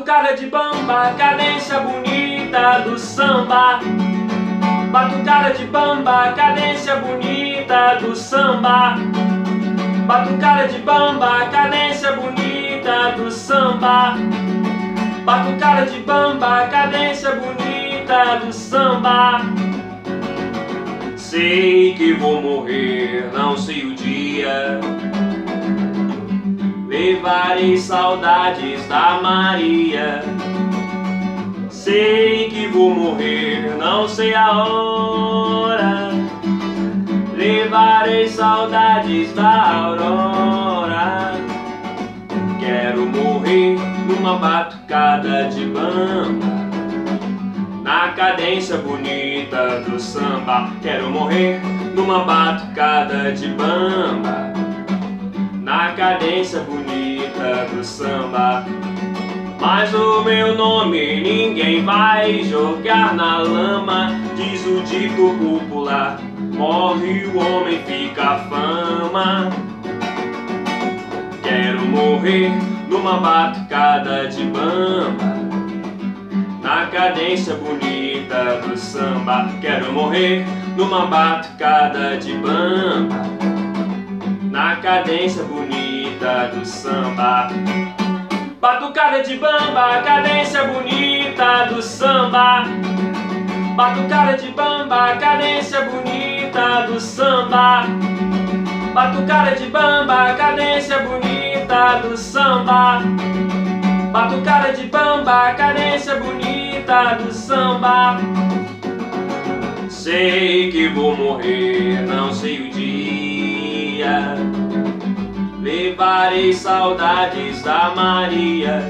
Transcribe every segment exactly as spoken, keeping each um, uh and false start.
Batucada de bamba, cadência bonita do samba. Batucada de bamba, cadência bonita do samba. Batucada de bamba, cadência bonita do samba. Batucada de bamba, cadência bonita do samba. Sei que vou morrer, não sei o dia. Levarei saudades da Maria. Sei que vou morrer, não sei a hora. Levarei saudades da aurora. Quero morrer numa batucada de bamba, na cadência bonita do samba. Quero morrer numa batucada de bamba, na cadência bonita do samba. Mas o meu nome ninguém vai jogar na lama. Diz o dito popular: morre o homem, fica a fama. Quero morrer numa batucada de bamba, na cadência bonita do samba. Quero morrer numa batucada de bamba, na cadência bonita do samba. Batucada de bamba, cadência bonita do samba. Batucada de bamba, cadência bonita do samba. Batucada de bamba, cadência bonita do samba. Batucada de bamba, cadência bonita do samba. Sei que vou morrer, não sei o dia. Levarei saudades da Maria.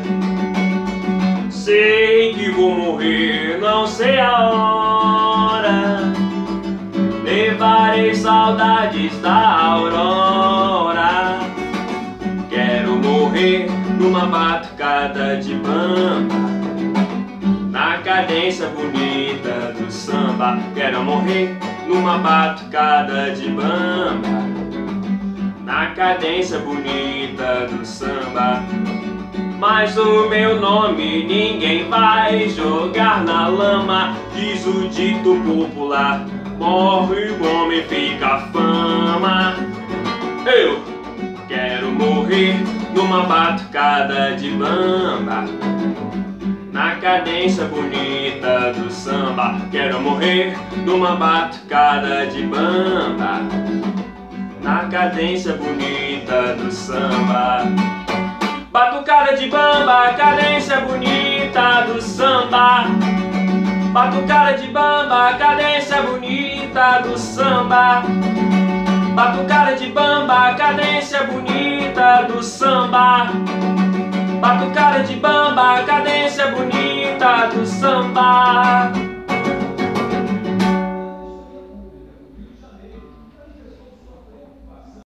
Sei que vou morrer, não sei a hora. Levarei saudades da aurora. Quero morrer numa batucada de bamba, na cadência bonita do samba. Quero morrer numa batucada de bamba, na cadência bonita do samba. Mas o meu nome ninguém vai jogar na lama. Diz o dito popular: morre o homem, fica a fama. Eu quero morrer numa batucada de bamba, na cadência bonita do samba. Quero morrer numa batucada de bamba, na cadência bonita do samba. Batucada de bamba, cadência bonita do samba. Batucada de bamba, cadência bonita do samba. Batucada de bamba, cadência bonita do samba. Batucada de bamba, cadência bonita do samba.